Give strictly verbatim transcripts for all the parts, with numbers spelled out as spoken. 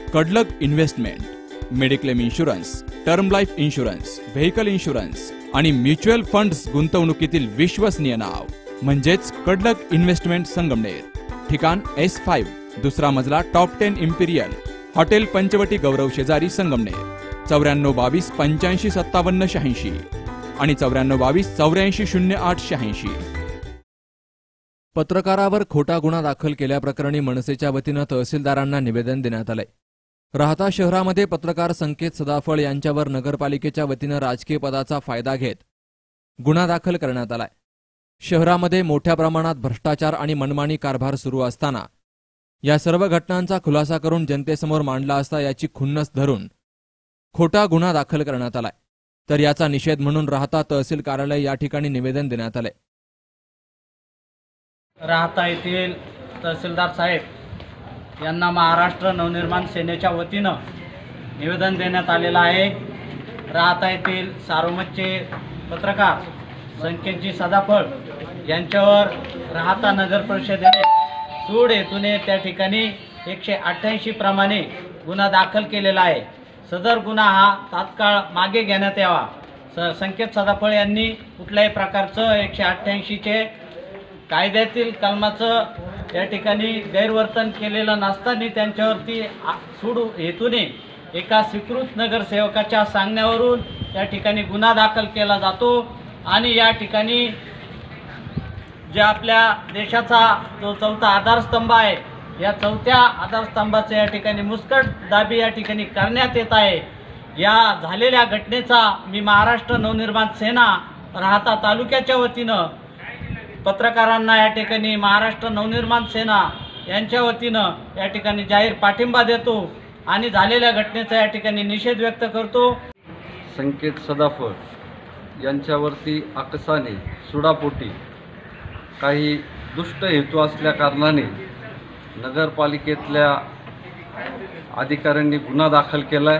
Kadlak investment, mediclaim insurance, term life insurance, vehicle insurance आणि mutual funds गुंतवणुकीतील विश्वसनीय नाव म्हणजेच कडलक इन्व्हेस्टमेंट संगमनेर। ठिकाण एस फाईव्ह, दुसरा मजला, top ten imperial hotel Panchavati Gaurav शेजारी संगमनेर। चौऱ्याण्णव बावीस पंच्याऐंशी सत्तावन्न शहाऐंशी आणि चौऱ्याण्णव बावीस चौऱ्याऐंशी शून्य आठ शहाऐंशी। पत्रकारावर खोटा गुन्हा दाखल केल्याप्रकरणी मनसेच्या वतीनं तहसीलदारांना निवेदन देण्यात आलंय। राहता शहरामध्ये पत्रकार संकेत सदाफळ यांच्यावर नगरपालिकेच्या वतीनं राजकीय पदाचा फायदा घेत गुन्हा दाखल करण्यात आलाय। शहरामध्ये मोठ्या प्रमाणात भ्रष्टाचार आणि मनमानी कारभार सुरू असताना या सर्व घटनांचा खुलासा करून जनतेसमोर मांडला असता याची खुन्नस धरून खोटा गुन्हा दाखल करण्यात आलाय। तर याचा निषेध म्हणून राहता तहसील कार्यालय या ठिकाणी निवेदन देण्यात आले। राहता येथील तहसीलदार साहेब यांना महाराष्ट्र नवनिर्माण सेनेच्या वतीनं निवेदन देण्यात आलेलं आहे। राहता येथील सारोमतचे पत्रकार संकेतजी सदाफळ यांच्यावर राहता नगर परिषदेने सूड हेतूने त्या ठिकाणी एकशे अठ्ठ्याऐंशी प्रमाणे गुन्हा दाखल केलेला आहे। सदर गुन्हा हा तात्काळ मागे घेण्यात यावा। स संकेत सदाफळ यांनी कुठल्याही प्रकारचं एकशे अठ्ठ्याऐंशीचे कायद्यातील कलमाचं या ठिकाणी गैरवर्तन केलेलं नसताना त्यांच्यावरती सूड हेतूने एका स्वीकृत नगरसेवकाच्या सांगण्यावरून त्या ठिकाणी गुन्हा दाखल केला जातो आणि या ठिकाणी जे आपल्या देशाचा जो चौथा आधारस्तंभ आहे या चौथ्या आधारस्तंभाचे या ठिकाणी मुस्कट दाबी या ठिकाणी करण्यात येत आहे। या झालेल्या घटनेचा मी महाराष्ट्र नवनिर्माण सेना राहता तालुक्याच्या वतीनं पत्रकारांना या ठिकाणी महाराष्ट्र नवनिर्माण सेना यांच्या वतीनं या ठिकाणी जाहीर पाठिंबा देतो आणि झालेल्या घटनेचा या ठिकाणी निषेध व्यक्त करतो। संकेत सदाफळ यांच्यावरती आकसाने सुडापोटी काही दुष्ट हेतू असल्या कारणाने नगरपालिकेतल्या अधिकाऱ्यांनी गुन्हा दाखल केलाय।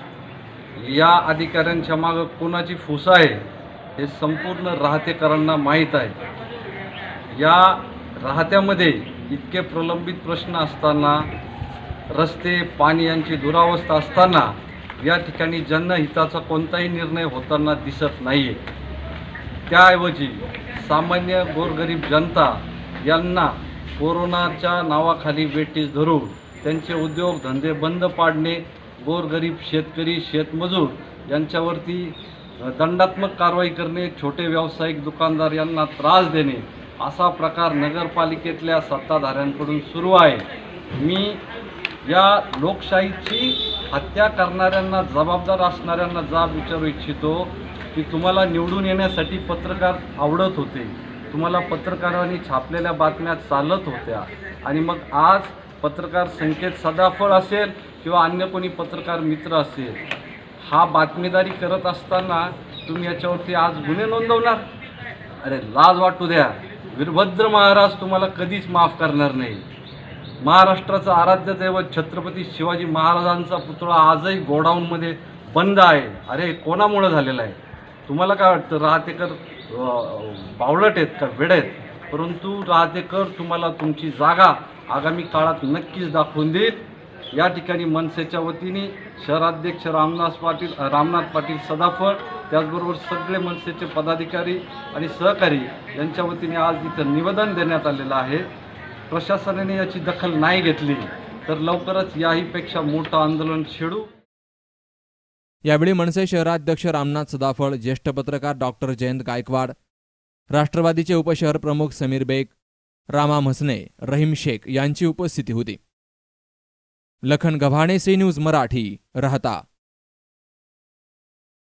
या अधिकाऱ्यांच्या मागे कोणाची फूस आहे हे संपूर्ण राहतेकरांना माहीत आहे। या राहत्यामध्ये इतके प्रलंबित प्रश्न असताना, रस्ते पाणी यांची दुरावस्था असताना या ठिकाणी जनहिताचा कोणताही निर्णय होताना दिसत नाहीये। त्याऐवजी सामान्य गोरगरीब जनता यांना कोरोनाच्या नावाखाली वेठीस धरून त्यांचे उद्योग धंदे बंद पाडणे, गोरगरीब शेतकरी शेतमजूर यांच्यावरती दंडात्मक कारवाई करणे, छोटे व्यावसायिक दुकानदार यांना त्रास देणे असा प्रकार नगरपालिकेतल्या सत्ताधाऱ्यांकडून सुरू आहे। मी या लोकशाहीची हत्या करणाऱ्यांना, जबाबदार असणाऱ्यांना जाब विचारू इच्छितो की तुम्हाला निवडून येण्यासाठी पत्रकार आवडत होते, तुम्हाला पत्रकारांनी छापलेल्या बातम्या चालत होत्या आणि मग आज पत्रकार संकेत सदाफळ असेल किंवा अन्य कोणी पत्रकार मित्र असेल, हा बातमीदारी करत असताना तुम्ही याच्यावरती आज गुन्हे नोंदवणार? अरे लाज वाटू द्या। वीरभद्र महाराज तुम्हाला कधीच माफ करणार नाही। महाराष्ट्राचा आराध्य दैवत छत्रपती शिवाजी महाराजांचा पुतळा आजही गोडाऊनमध्ये बंद आहे। अरे कोणामुळे झालेला आहे? तुम्हाला काय वाटतं राहतेकर बावळट आहेत का, वेड आहेत? परंतु राहतेकर तुम्हाला तुमची जागा आगामी काळात नक्कीच दाखवून देईल। या ठिकाणी मनसेच्या वतीने शहराध्यक्ष रामनाथ पाटील रामनाथ पाटील सदाफळ त्याचबरोबर सगळे मनसेचे पदाधिकारी आणि सहकारी यांच्या वतीने आज इथं निवेदन देण्यात आलेलं आहे। प्रशासनाने याची दखल नाही घेतली तर लवकरच याहीपेक्षा मोठं आंदोलन छेडू। यावेळी मनसे शहराध्यक्ष रामनाथ सदाफळ, ज्येष्ठ पत्रकार डॉक्टर जयंत गायकवाड, राष्ट्रवादीचे उपशहर प्रमुख समीर बेग, रामा म्हसने, रहीम शेख यांची उपस्थिती होती। लखन गव्हाणे, सी न्यूज मराठी, राहता।